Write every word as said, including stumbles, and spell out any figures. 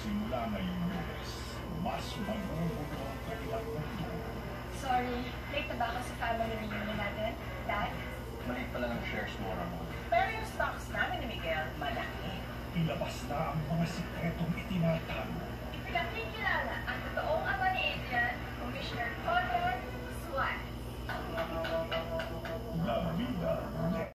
Simula ngayong Lunes, mas magugulo ang kanilang mundo. Sorry, late na ba ako sa family reunion natin, Dad? Maliit pala ng shares mo, Ramon. Pero yung stocks namin ni Miguel, malaki. Ilabas na ang mga sikretong itinatago. Ipinakikilala ang totoong ama ni Adrian, Commissioner Conrad Suarez. Na bida